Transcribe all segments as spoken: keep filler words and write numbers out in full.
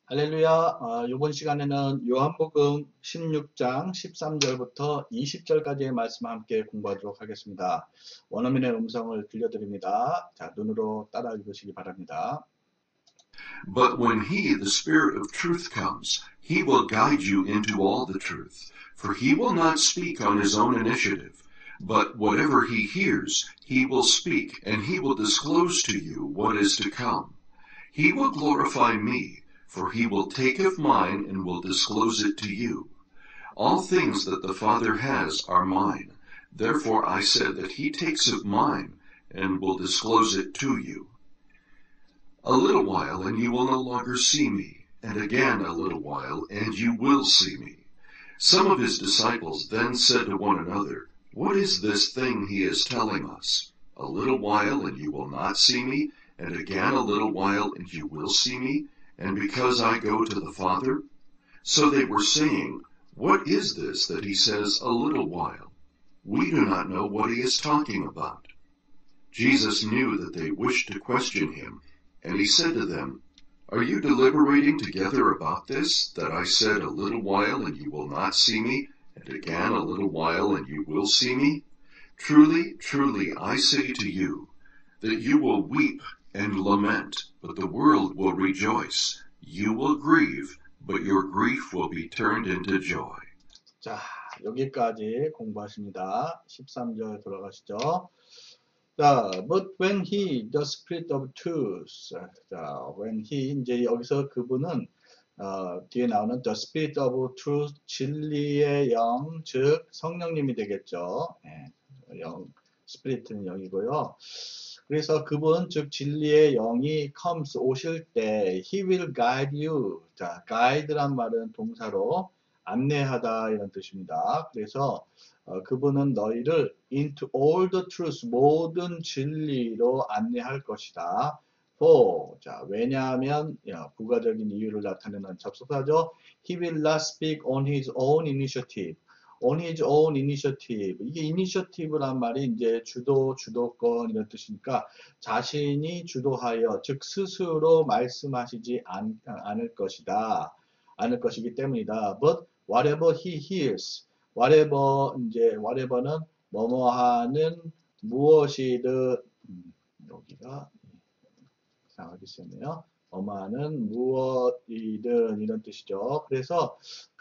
할렐루야. 어, 이번 시간에는 요한복음 십육 장 십삼 절부터 이십 절까지의 말씀 함께 공부하도록 하겠습니다. 원어민의 음성을 들려드립니다. 자, 눈으로 따라 읽으시기 바랍니다. But when he, the Spirit of truth, comes, he will guide you into all the truth. For he will not speak on his own initiative, but whatever he hears, he will speak, and he will disclose to you what is to come. He will glorify me, for he will take of mine and will disclose it to you. All things that the Father has are mine. Therefore I said that he takes of mine and will disclose it to you. A little while, and you will no longer see me, and again a little while, and you will see me. Some of his disciples then said to one another, What is this thing he is telling us? A little while, and you will not see me, and again a little while, and you will see me, and because I go to the Father? So they were saying, What is this that he says, a little while? We do not know what he is talking about. Jesus knew that they wished to question him, and he said to them, Are you deliberating together about this, that I said a little while and you will not see me, and again a little while and you will see me? Truly, truly, I say to you, that you will weep and lament, but the world will rejoice. You will grieve, but your grief will be turned into joy. 자, 여기까지 공부하십니다. 십삼 절 돌아가시죠. 자, but when he, the spirit of truth. 자, when he, 이제 여기서 그분은 어, 뒤에 나오는 the spirit of truth, 진리의 영, 즉 성령님이 되겠죠. 예, 영, 스피릿은 영이고요. 그래서 그분, 즉 진리의 영이 comes, 오실 때 he will guide you. 자, guide란 말은 동사로 안내하다 이런 뜻입니다. 그래서 어, 그분은 너희를 into all the truth, 모든 진리로 안내할 것이다. for, 자, 왜냐하면 야, 부가적인 이유를 나타내는 접속사죠. He will not speak on his own initiative. on his own initiative. 이게 initiative란 말이 이제 주도, 주도권 이런 뜻이니까 자신이 주도하여, 즉 스스로 말씀하시지 않, 않을 것이다. 않을 것이기 때문이다. But whatever he hears, whatever 이제 whatever는 뭐뭐하는 무엇이든 음, 여기가 이상하게 쓰였네요. 뭐뭐하는 무엇이든 이런 뜻이죠. 그래서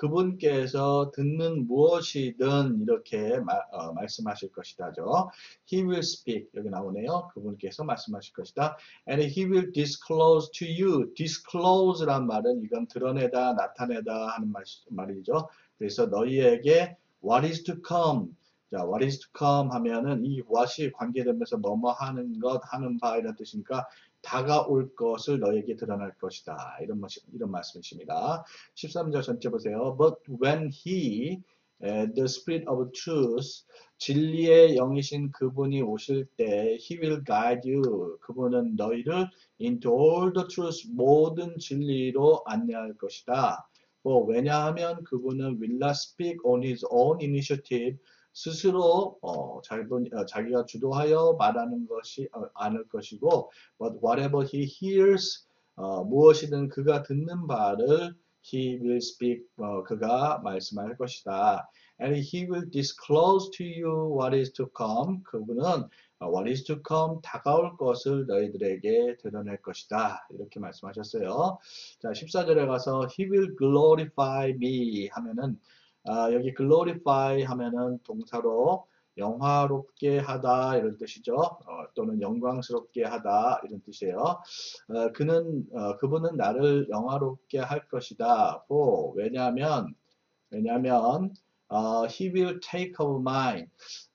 그분께서 듣는 무엇이든 이렇게 마, 어, 말씀하실 것이다죠. He will speak 여기 나오네요. 그분께서 말씀하실 것이다. And he will disclose to you. disclose란 말은 이건 드러내다, 나타내다 하는 말, 말이죠. 그래서 너희에게 what is to come. 자, what is to come 하면은 이 what이 관계되면서 뭐뭐 하는 것, 하는 바 이런 뜻이니까 다가올 것을 너에게 드러날 것이다. 이런, 이런 말씀이십니다. 십삼 절 전체 보세요. But when he, the spirit of truth, 진리의 영이신 그분이 오실 때 he will guide you. 그분은 너희를 into all the truth, 모든 진리로 안내할 것이다. 뭐, 왜냐하면 그분은 will not speak on his own initiative, 스스로 어, 자기분, 어, 자기가 주도하여 말하는 것이 어, 않을 것이고, but whatever he hears, 어, 무엇이든 그가 듣는 바를 he will speak, 어, 그가 말씀할 것이다. And he will disclose to you what is to come. 그분은 어, what is to come, 다가올 것을 너희들에게 드러낼 것이다. 이렇게 말씀하셨어요. 자, 십사 절에 가서 he will glorify me 하면은 아, 여기 glorify 하면은 동사로 영화롭게 하다 이런 뜻이죠. 어, 또는 영광스럽게 하다 이런 뜻이에요. 어, 그는 어, 그분은 나를 영화롭게 할 것이다. for, 왜냐하면 왜냐하면 어, he will take of mine.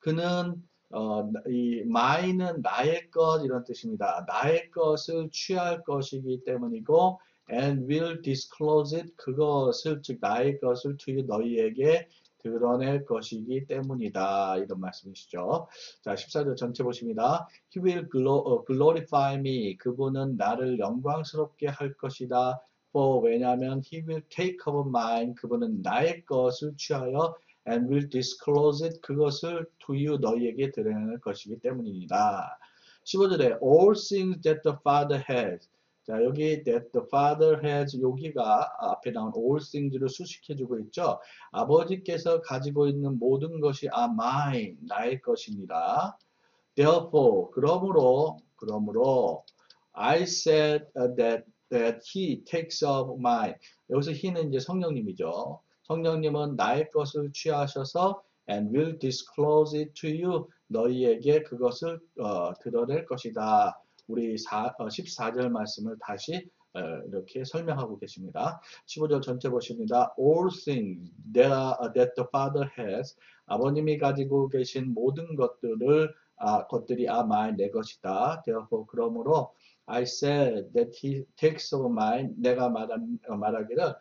그는 어, 이 mine은 나의 것 이런 뜻입니다. 나의 것을 취할 것이기 때문이고 and will disclose it. 그것을 즉 나의 것을 to you 너희에게 드러낼 것이기 때문이다. 이런 말씀이시죠. 자, 십사 절 전체 보십니다. He will glorify me. 그분은 나를 영광스럽게 할 것이다. for, 왜냐하면 he will take of mine. 그분은 나의 것을 취하여 and will disclose it. 그것을 to you 너희에게 드러낼 것이기 때문입니다. 십오 절에 all things that the Father has. 자, 여기 that the father has 여기가 앞에 나온 all things를 수식해주고 있죠. 아버지께서 가지고 있는 모든 것이 are mine, 나의 것이니라. Therefore, 그러므로, 그러므로 I said that that he takes of mine. 여기서 he는 이제 성령님이죠. 성령님은 나의 것을 취하셔서 and will disclose it to you. 너희에게 그것을 어, 드러낼 것이다. 우리 사, 어, 십사 절 말씀을 다시 어, 이렇게 설명하고 계십니다. 십오 절 전체 보십니다. All things that, are, that the Father has. 아버님이 가지고 계신 모든 것들을 아, 것들이 아, mine, 내 것이다. Therefore, 그러므로 I said that he takes of mine. 내가 말한, 말하기를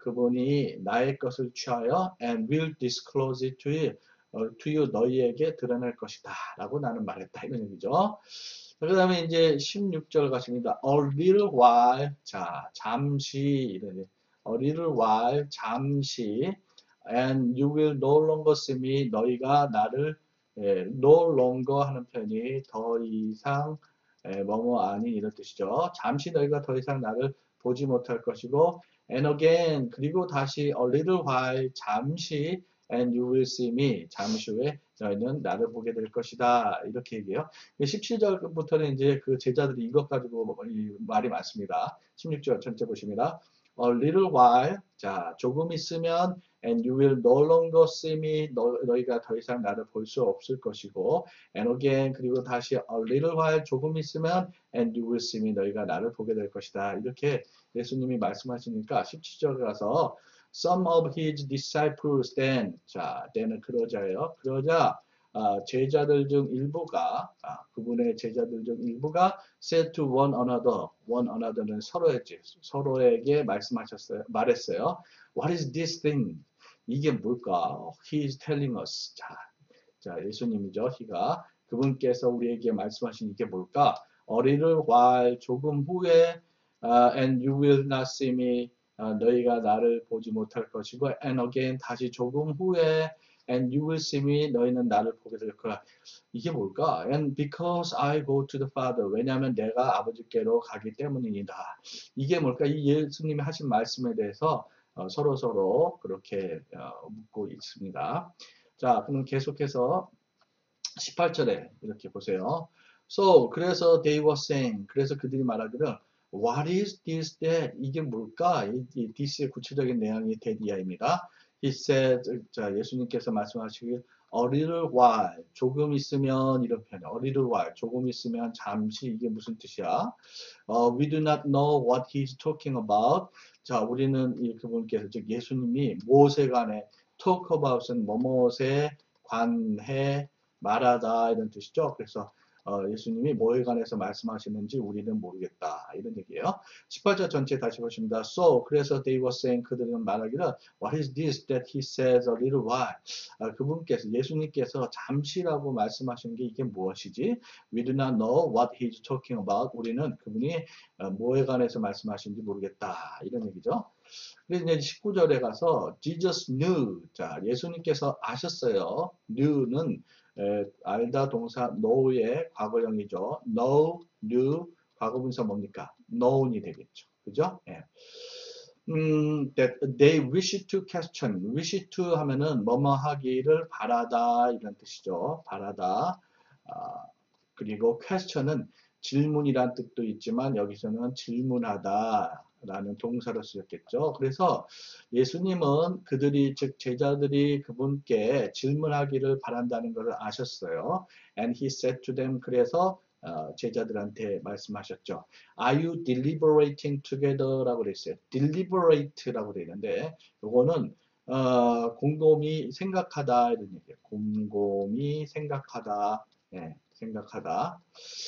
그분이 나의 것을 취하여 and will disclose it to you. 어, to you 너희에게 드러낼 것이다. 라고 나는 말했다. 이런 얘기죠. 그 다음에 이제 십육 절 가십니다. A little while. 자, 잠시. 이런, a little while. 잠시. And you will no longer see me. 너희가 나를 예, no longer 하는 표현이 더 이상 예, 뭐뭐 아니 이런 뜻이죠. 잠시 너희가 더 이상 나를 보지 못할 것이고 and again 그리고 다시 a little while 잠시 and you will see me 잠시 후에 너희는 나를 보게 될 것이다 이렇게 얘기해요. 십칠 절부터는 이제 그 제자들이 이것 가지고 말이 많습니다. 십육 절 전체 보십니다. A little while 자 조금 있으면 and you will no longer see me 너, 너희가 더 이상 나를 볼 수 없을 것이고 and again 그리고 다시 a little while 조금 있으면 and you will see me 너희가 나를 보게 될 것이다 이렇게 예수님이 말씀하시니까 십칠 절 가서 some of his disciples then 자 then은 그러자예요. 그러자 아, 제자들 중 일부가 아, 그분의 제자들 중 일부가 said to one another one another는 서로에게 서로에게 말씀하셨어요. 말했어요. What is this thing? 이게 뭘까? He is telling us. 자, 자 예수님이죠. he가 그분께서 우리에게 말씀하신 이게 뭘까? A little while 조금 후에 uh, and you will not see me uh, 너희가 나를 보지 못할 것이고 and again 다시 조금 후에 and you will see me 너희는 나를 보게 될 거야. 이게 뭘까? And because I go to the Father 왜냐하면 내가 아버지께로 가기 때문이다. 이게 뭘까? 이 예수님이 하신 말씀에 대해서 어, 서로 서로 그렇게 어, 묻고 있습니다. 자, 그럼 계속해서 십팔 절에 이렇게 보세요. So 그래서 they were saying 그래서 그들이 말하기를 What is this that? 이게 뭘까? 이, 이 this의 구체적인 내용이 that이야입니다. He said, 자, 예수님께서 말씀하시길, a little while, 조금 있으면, 이런 표현, a little while, 조금 있으면, 잠시, 이게 무슨 뜻이야? Uh, we do not know what he's talking about. 자, 우리는 이 그분께서, 즉, 예수님이 무엇에 관해, talk about은 뭐뭇에 관해 말하다, 이런 뜻이죠. 그래서, 어, 예수님이 뭐에 관해서 말씀하시는지 우리는 모르겠다. 이런 얘기예요. 십팔 절 전체 다시 보십니다. So, 그래서 they were saying, 그들은 말하기를 What is this that he says a little while? 아, 그분께서, 예수님께서 잠시라고 말씀하시는 게 이게 무엇이지? We do not know what he's talking about. 우리는 그분이 어, 뭐에 관해서 말씀하시는지 모르겠다. 이런 얘기죠. 그래서 이제 십구 절에 가서 Jesus knew. 자, 예수님께서 아셨어요. knew는 에, 알다 동사 know의 과거형이죠. know, knew, 과거분사 뭡니까? known이 되겠죠. 그죠? 예. 음, that they wish to question. wish to 하면은 뭐뭐 하기를 바라다 이런 뜻이죠. 바라다. 아, 그리고 question은 질문이란 뜻도 있지만 여기서는 질문하다 라는 동사로 쓰였겠죠. 그래서 예수님은 그들이 즉 제자들이 그분께 질문하기를 바란다는 것을 아셨어요. And he said to them 그래서 어, 제자들한테 말씀하셨죠. Are you deliberating together? 라고 그랬어요. deliberate 라고 되어 있는데 이거는 어, 곰곰이 생각하다 이런 얘기예요. 곰곰이 생각하다. 네, 생각하다.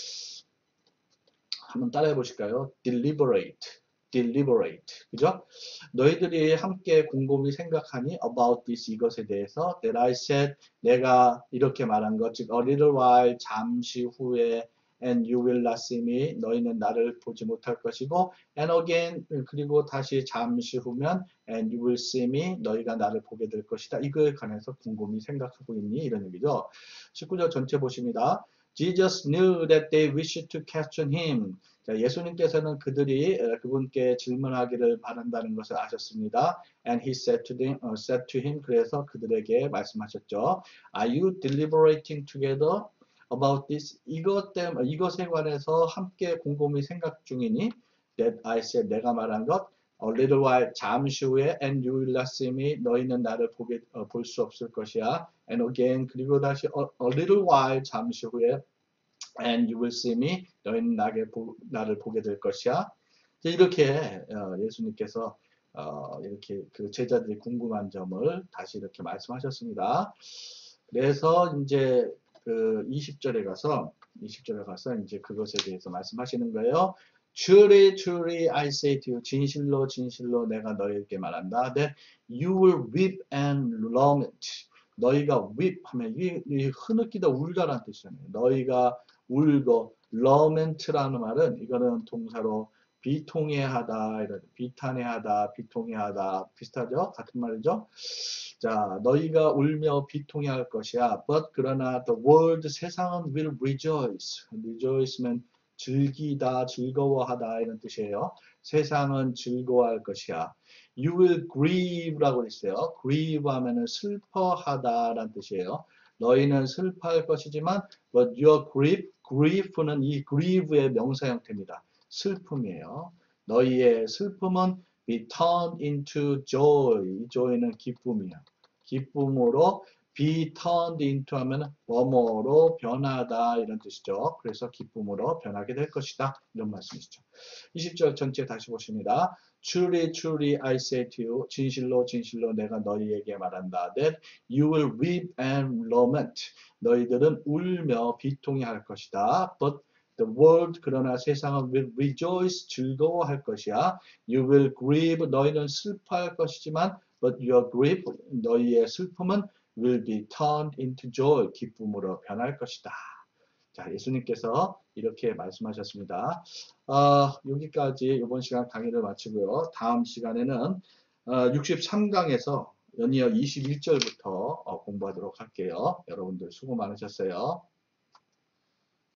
한번 따라해 보실까요? deliberate. deliberate. 그죠? 너희들이 함께 곰곰이 생각하니 about this 이것에 대해서 that I said 내가 이렇게 말한 것 즉 a little while 잠시 후에 and you will not see me 너희는 나를 보지 못할 것이고 and again 그리고 다시 잠시 후면 and you will see me 너희가 나를 보게 될 것이다. 이거에 관해서 곰곰이 생각하고 있니? 이런 얘기죠. 십구 절 전체 보십니다. Jesus knew that they wished to question him. 자, 예수님께서는 그들이 어, 그분께 질문하기를 바란다는 것을 아셨습니다. And he said to them, uh, said to him, 그래서 그들에게 말씀하셨죠. Are you deliberating together about this? 이것 때문에 이것에 관해서 함께 곰곰이 생각 중이니? That I said, 내가 말한 것. A little while, 잠시 후에, and you will not see me, 너희는 나를 보게 어, 볼 수 없을 것이야. And again, 그리고 다시 a, a little while, 잠시 후에. And you will see me. 너희는 나게, 나를 보게 될 것이야. 이렇게 어, 예수님께서 어, 이렇게 그 제자들이 궁금한 점을 다시 이렇게 말씀하셨습니다. 그래서 이제 그 이십 절에 가서 이십 절에 가서 이제 그것에 대해서 말씀하시는 거예요. Truly, truly, I say to you, 진실로, 진실로 내가 너희에게 말한다. That you will weep and lament. 너희가 weep 하면 이, 이 흐느끼다 울다라는 뜻이잖아요. 너희가 울고 lament라는 말은 이거는 동사로 비통해하다, 이런 비탄해하다, 비통해하다 비슷하죠? 같은 말이죠? 자, 너희가 울며 비통해할 것이야. But 그러나 the world 세상은 will rejoice. rejoice면 즐기다, 즐거워하다 이런 뜻이에요. 세상은 즐거워할 것이야. You will grieve라고 있어요. grieve 하면은 슬퍼하다라는 뜻이에요. 너희는 슬퍼할 것이지만 but your grief, grief는 이 grieve의 명사 형태입니다. 슬픔이에요. 너희의 슬픔은 be turned into joy. joy는 기쁨이야. 기쁨으로 be turned into 하면 뭐뭐로 변하다 이런 뜻이죠. 그래서 기쁨으로 변하게 될 것이다. 이런 말씀이시죠. 이십 절 전체 다시 보십니다. Truly, truly, I say to you, 진실로, 진실로 내가 너희에게 말한다. That you will weep and lament. 너희들은 울며 비통해할 것이다. But the world, 그러나 세상은 will rejoice, 즐거워할 것이야. You will grieve, 너희는 슬퍼할 것이지만, but your grief, 너희의 슬픔은 will be turned into joy, 기쁨으로 변할 것이다. 자, 예수님께서 이렇게 말씀하셨습니다. 어, 여기까지 이번 시간 강의를 마치고요. 다음 시간에는 어, 육십삼 강에서 연이어 이십일 절부터 어, 공부하도록 할게요. 여러분들 수고 많으셨어요.